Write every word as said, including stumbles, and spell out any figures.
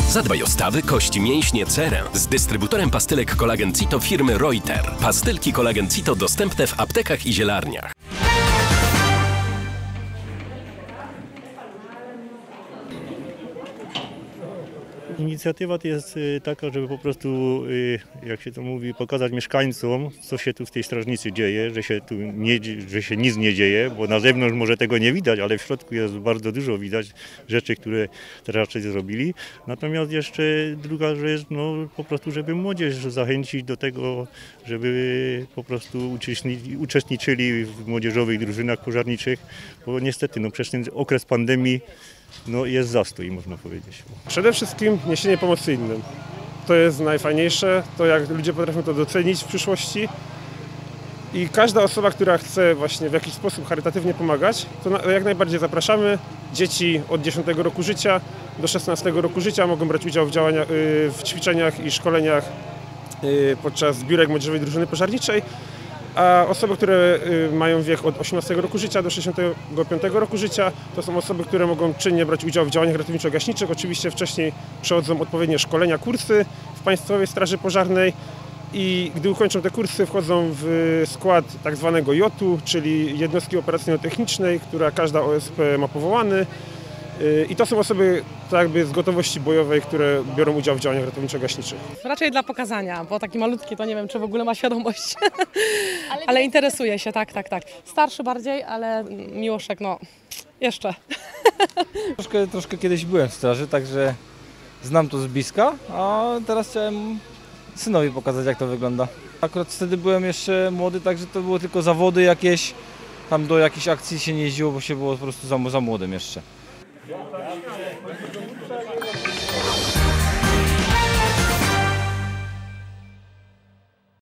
Zadbaj o stawy, kości, mięśnie, cerę z dystrybutorem pastylek Kolagen Cito firmy Reuter. Pastylki Kolagen Cito dostępne w aptekach i zielarniach. Inicjatywa to jest taka, żeby po prostu, jak się to mówi, pokazać mieszkańcom, co się tu w tej strażnicy dzieje, że się tu nie, że się nic nie dzieje, bo na zewnątrz może tego nie widać, ale w środku jest bardzo dużo widać rzeczy, które strażacy zrobili. Natomiast jeszcze druga rzecz, no po prostu, żeby młodzież zachęcić do tego, żeby po prostu uczestniczyli w młodzieżowych drużynach pożarniczych, bo niestety no, przez ten okres pandemii no jest zastój, można powiedzieć. Przede wszystkim niesienie pomocy innym. To jest najfajniejsze, to jak ludzie potrafią to docenić w przyszłości. I każda osoba, która chce właśnie w jakiś sposób charytatywnie pomagać, to jak najbardziej zapraszamy. Dzieci od dziesiątego roku życia do szesnastego roku życia mogą brać udział w, działaniach, w ćwiczeniach i szkoleniach podczas zbiórek młodzieżowej drużyny pożarniczej. A osoby, które mają wiek od osiemnastego roku życia do sześćdziesiątego piątego roku życia, to są osoby, które mogą czynnie brać udział w działaniach ratowniczo-gaśniczych. Oczywiście wcześniej przechodzą odpowiednie szkolenia, kursy w Państwowej Straży Pożarnej i gdy ukończą te kursy, wchodzą w skład tak zwanego jotu, czyli jednostki operacyjno-technicznej, która każda O S P ma powołany. I to są osoby tak jakby z gotowości bojowej, które biorą udział w działaniach ratowniczo-gaśniczych. Raczej dla pokazania, bo taki malutki to nie wiem, czy w ogóle ma świadomość, ale, ale interesuje się, tak, tak, tak. Starszy bardziej, ale Miłoszek, no jeszcze. Troszkę, troszkę kiedyś byłem w straży, także znam to z bliska, a teraz chciałem synowi pokazać, jak to wygląda. Akurat wtedy byłem jeszcze młody, także to było tylko zawody jakieś, tam do jakichś akcji się nie jeździło, bo się było po prostu za, za młodym jeszcze.